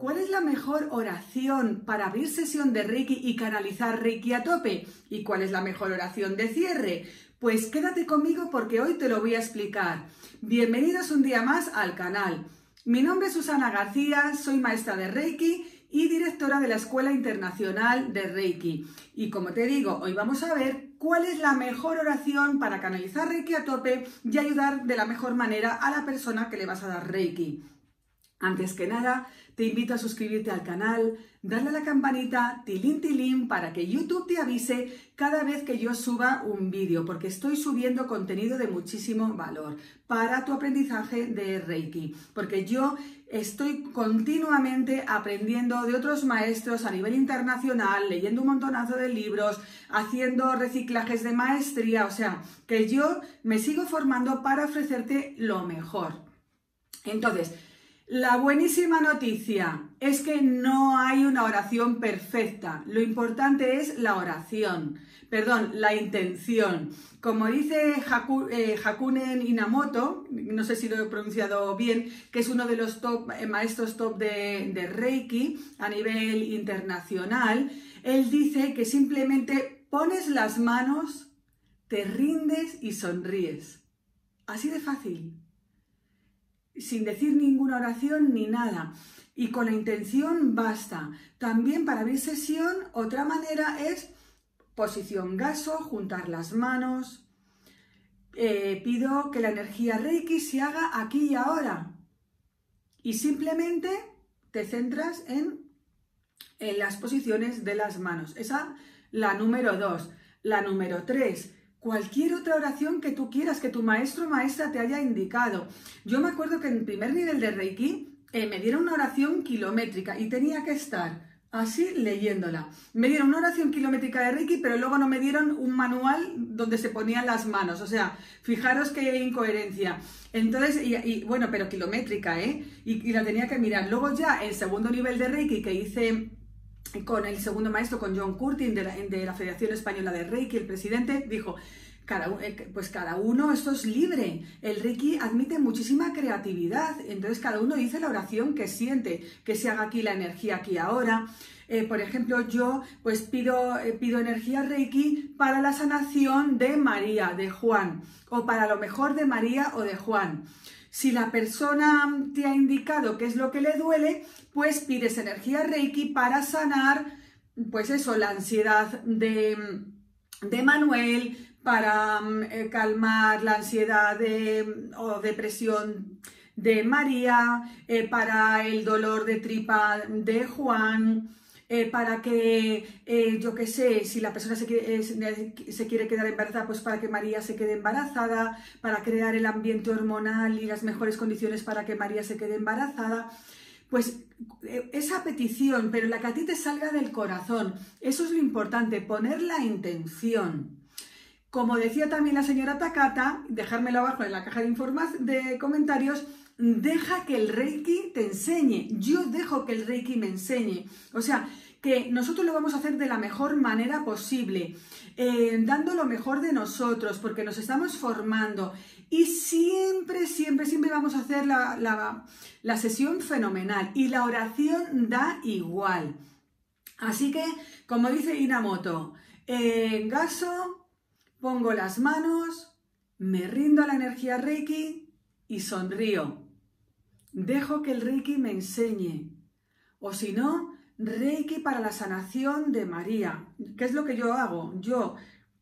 ¿cuál es la mejor oración para abrir sesión de Reiki y canalizar Reiki a tope? ¿Y cuál es la mejor oración de cierre? Pues quédate conmigo porque hoy te lo voy a explicar. Bienvenidos un día más al canal. Mi nombre es Susana García, soy maestra de Reiki y directora de la Escuela Internacional de Reiki. Y como te digo, hoy vamos a ver cuál es la mejor oración para canalizar Reiki a tope y ayudar de la mejor manera a la persona que le vas a dar Reiki. Antes que nada, te invito a suscribirte al canal, darle a la campanita, tilín tilín, para que YouTube te avise cada vez que yo suba un vídeo, porque estoy subiendo contenido de muchísimo valor para tu aprendizaje de Reiki, porque yo estoy continuamente aprendiendo de otros maestros a nivel internacional, leyendo un montonazo de libros, haciendo reciclajes de maestría, o sea, que yo me sigo formando para ofrecerte lo mejor. Entonces, la buenísima noticia es que no hay una oración perfecta. Lo importante es la la intención. Como dice Hakunen Inamoto, no sé si lo he pronunciado bien, que es uno de los maestros top de Reiki a nivel internacional, él dice que simplemente pones las manos, te rindes y sonríes. Así de fácil. Sin decir ninguna oración ni nada. Y con la intención basta. También para abrir sesión, otra manera es posición gaso, juntar las manos. Pido que la energía Reiki se haga aquí y ahora. Y simplemente te centras en las posiciones de las manos. Esa, la número 2. La número 3. Cualquier otra oración que tú quieras, que tu maestro o maestra te haya indicado. Yo me acuerdo que en el primer nivel de Reiki me dieron una oración kilométrica y tenía que estar así leyéndola. Me dieron una oración kilométrica de Reiki, pero luego no me dieron un manual donde se ponían las manos. O sea, fijaros qué incoherencia. Entonces, bueno, pero kilométrica, ¿eh? Y la tenía que mirar. Luego ya el segundo nivel de Reiki que hice con el segundo maestro, con John Curtin de la Federación Española de Reiki, el presidente, dijo, pues cada uno, esto es libre. El Reiki admite muchísima creatividad, entonces cada uno dice la oración que siente, que se haga aquí la energía aquí ahora. Por ejemplo, yo pues pido energía Reiki para la sanación de María, de Juan, o para lo mejor de María o de Juan. Si la persona te ha indicado qué es lo que le duele, pues pides energía Reiki para sanar, pues eso, la ansiedad de Manuel, para calmar la ansiedad o depresión de María, para el dolor de tripa de Juan, para que, yo qué sé, si la persona se quiere quedar embarazada, pues para que María se quede embarazada, para crear el ambiente hormonal y las mejores condiciones para que María se quede embarazada. Pues esa petición, pero la que a ti te salga del corazón, eso es lo importante, poner la intención. Como decía también la señora Takata, dejármelo abajo en la caja de comentarios, deja que el Reiki te enseñe. Yo dejo que el Reiki me enseñe. O sea, que nosotros lo vamos a hacer de la mejor manera posible, dando lo mejor de nosotros, porque nos estamos formando. Y siempre, siempre, siempre vamos a hacer la sesión fenomenal. Y la oración da igual. Así que, como dice Inamoto, gaso, pongo las manos, me rindo a la energía Reiki y sonrío. Dejo que el Reiki me enseñe. O si no, Reiki para la sanación de María. ¿Qué es lo que yo hago? Yo,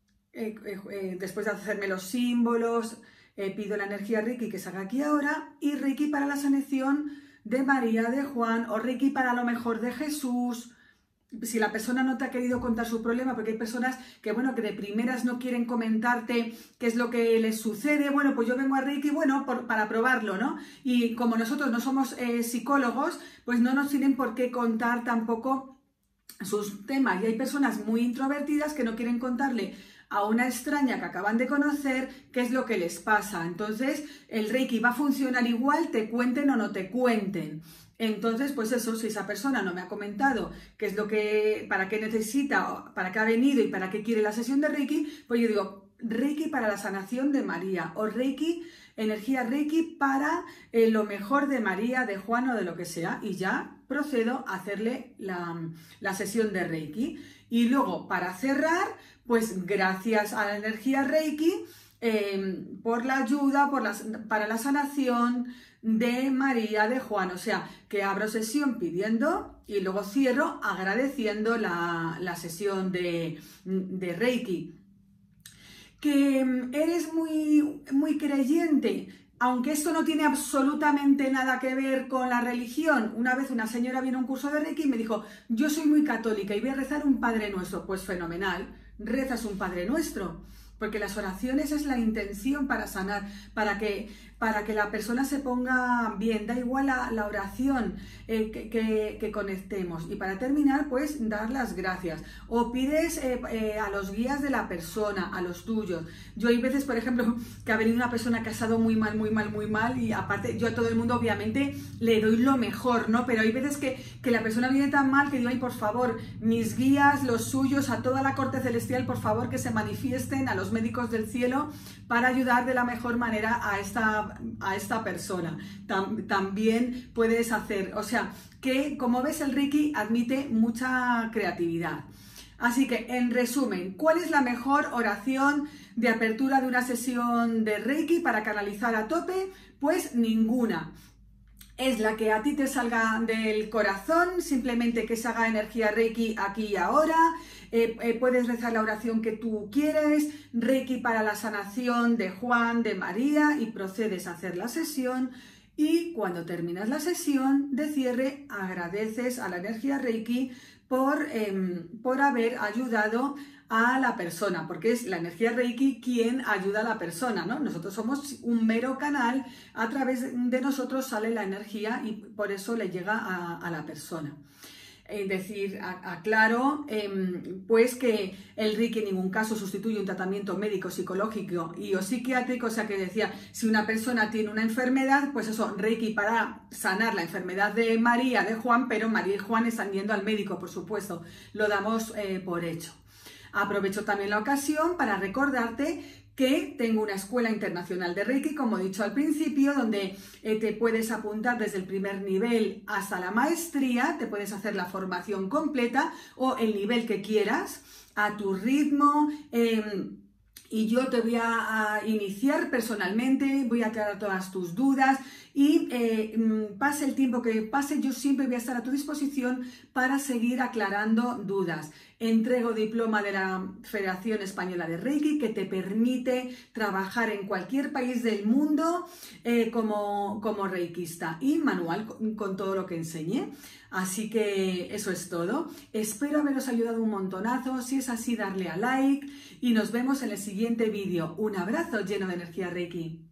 después de hacerme los símbolos, pido la energía Reiki que se haga aquí ahora y Reiki para la sanación de María, de Juan, o Reiki para lo mejor de Jesús. Si la persona no te ha querido contar su problema, porque hay personas que, bueno, que de primeras no quieren comentarte qué es lo que les sucede, bueno, pues yo vengo a Reiki, bueno, para probarlo, ¿no? Y como nosotros no somos psicólogos, pues no nos tienen por qué contar tampoco sus temas. Y hay personas muy introvertidas que no quieren contarle a una extraña que acaban de conocer qué es lo que les pasa. Entonces, el Reiki va a funcionar igual, te cuenten o no te cuenten. Entonces, pues eso, si esa persona no me ha comentado qué es lo que, para qué necesita, para qué ha venido y para qué quiere la sesión de Reiki, pues yo digo, Reiki para la sanación de María o Reiki energía Reiki para lo mejor de María, de Juan o de lo que sea, y ya procedo a hacerle la sesión de Reiki. Y luego, para cerrar, pues gracias a la energía Reiki, por la ayuda, para la sanación de María, de Juan. O sea, que abro sesión pidiendo y luego cierro agradeciendo la sesión de Reiki. Que eres muy creyente, aunque esto no tiene absolutamente nada que ver con la religión. Una vez una señora vino a un curso de Reiki y me dijo, yo soy muy católica y voy a rezar un Padre Nuestro. Pues fenomenal, rezas un Padre Nuestro, porque las oraciones es la intención para sanar, para que la persona se ponga bien, da igual la oración que conectemos. Y para terminar, pues dar las gracias. O pides a los guías de la persona, a los tuyos. Yo hay veces, por ejemplo, que ha venido una persona que ha estado muy mal, y aparte yo a todo el mundo obviamente le doy lo mejor, ¿no? Pero hay veces que la persona viene tan mal que digo, ay, por favor, mis guías, los suyos, a toda la corte celestial, por favor, que se manifiesten, a los médicos del cielo, para ayudar de la mejor manera a esta persona. También puedes hacer, o sea, que como ves el Reiki admite mucha creatividad. Así que, en resumen, ¿cuál es la mejor oración de apertura de una sesión de Reiki para canalizar a tope? Pues ninguna. Es la que a ti te salga del corazón, simplemente que se haga energía Reiki aquí y ahora. Puedes rezar la oración que tú quieres, Reiki para la sanación de Juan, de María, y procedes a hacer la sesión. Y cuando terminas la sesión de cierre, agradeces a la energía Reiki por haber ayudado a la persona, porque es la energía Reiki quien ayuda a la persona, ¿no? Nosotros somos un mero canal, a través de nosotros sale la energía y por eso le llega a la persona. Es decir, aclaro, pues que el Reiki en ningún caso sustituye un tratamiento médico, psicológico o psiquiátrico. O sea, que decía, si una persona tiene una enfermedad, pues eso, Reiki para sanar la enfermedad de María, de Juan, pero María y Juan están yendo al médico, por supuesto, lo damos por hecho. Aprovecho también la ocasión para recordarte que tengo una escuela internacional de Reiki, como he dicho al principio, donde te puedes apuntar desde el primer nivel hasta la maestría, te puedes hacer la formación completa o el nivel que quieras, a tu ritmo, y yo te voy a iniciar personalmente, voy a aclarar todas tus dudas y pase el tiempo que pase, yo siempre voy a estar a tu disposición para seguir aclarando dudas. Entrego diploma de la Federación Española de Reiki que te permite trabajar en cualquier país del mundo como reikista, y manual con todo lo que enseñé. Así que eso es todo. Espero haberos ayudado un montonazo. Si es así, darle a like y nos vemos en el siguiente vídeo. Un abrazo lleno de energía Reiki.